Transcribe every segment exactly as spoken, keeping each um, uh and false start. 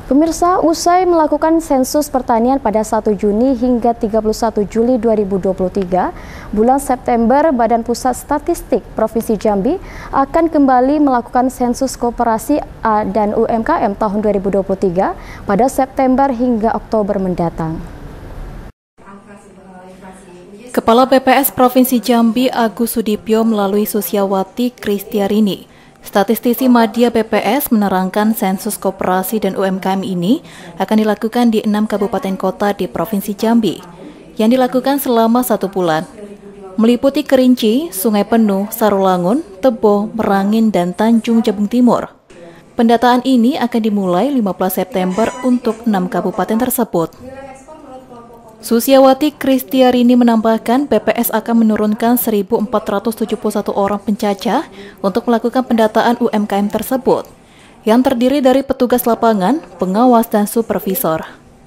Pemirsa, usai melakukan sensus pertanian pada satu Juni hingga tiga puluh satu Juli dua ribu dua puluh tiga, bulan September Badan Pusat Statistik Provinsi Jambi akan kembali melakukan sensus koperasi dan U M K M tahun dua ribu dua puluh tiga pada September hingga Oktober mendatang. Kepala B P S Provinsi Jambi Agus Sudipyo melalui Susiawati Kristiarini, statistisi Madya B P S, menerangkan sensus koperasi dan U M K M ini akan dilakukan di enam kabupaten kota di Provinsi Jambi, yang dilakukan selama satu bulan, meliputi Kerinci, Sungai Penuh, Sarolangun, Tebo, Merangin, dan Tanjung Jabung Timur. Pendataan ini akan dimulai lima belas September untuk enam kabupaten tersebut. Susiawati Kristiarini menambahkan B P S akan menurunkan seribu empat ratus tujuh puluh satu orang pencacah untuk melakukan pendataan U M K M tersebut, yang terdiri dari petugas lapangan, pengawas, dan supervisor.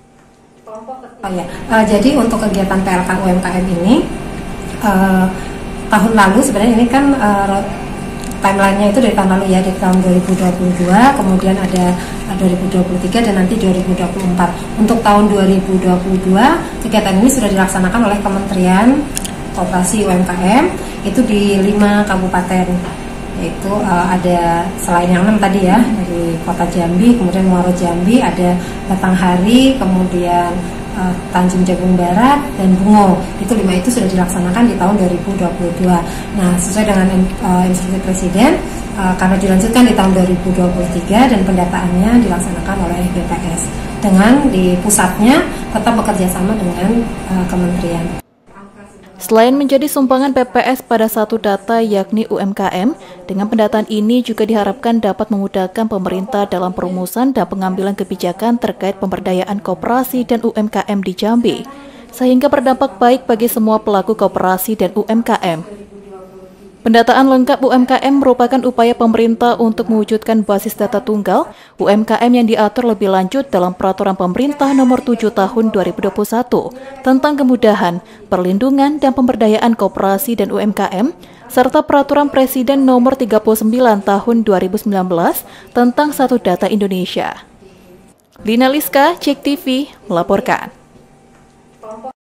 Oh ya, uh, jadi untuk kegiatan P L K U M K M ini, uh, tahun lalu sebenarnya ini kan uh, timelinenya itu dari tahun lalu ya, di tahun dua ribu dua puluh dua, kemudian ada dua ribu dua puluh tiga dan nanti dua ribu dua puluh empat. Untuk tahun dua ribu dua puluh dua, kegiatan ini sudah dilaksanakan oleh Kementerian Koperasi U M K M itu di lima kabupaten, yaitu uh, ada selain yang enam tadi ya, dari Kota Jambi, kemudian Muaro Jambi, ada Batanghari, kemudian uh, Tanjung Jabung Barat, dan Bungo. Itu lima itu sudah dilaksanakan di tahun dua ribu dua puluh dua. Nah, sesuai dengan uh, instruksi Presiden, uh, karena dilanjutkan di tahun dua ribu dua puluh tiga dan pendataannya dilaksanakan oleh B P S dengan di pusatnya tetap bekerja sama dengan uh, kementerian. Selain menjadi sumbangan B P S pada satu data yakni U M K M, dengan pendataan ini juga diharapkan dapat memudahkan pemerintah dalam perumusan dan pengambilan kebijakan terkait pemberdayaan koperasi dan U M K M di Jambi, sehingga berdampak baik bagi semua pelaku koperasi dan U M K M. Pendataan lengkap U M K M merupakan upaya pemerintah untuk mewujudkan basis data tunggal U M K M yang diatur lebih lanjut dalam Peraturan Pemerintah Nomor tujuh Tahun dua ribu dua puluh satu tentang kemudahan, perlindungan, dan pemberdayaan koperasi dan U M K M, serta Peraturan Presiden Nomor tiga puluh sembilan Tahun dua ribu sembilan belas tentang Satu Data Indonesia. Lina Liska, Cek T V, melaporkan.